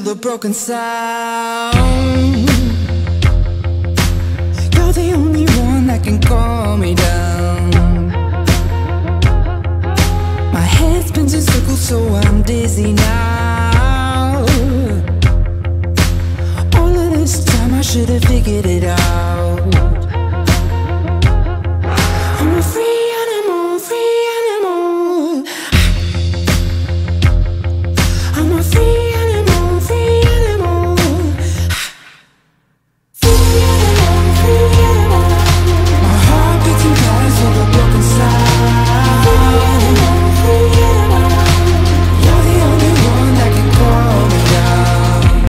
the broken sound. You're the only one that can calm me down. My head spins in circles so I'm dizzy now.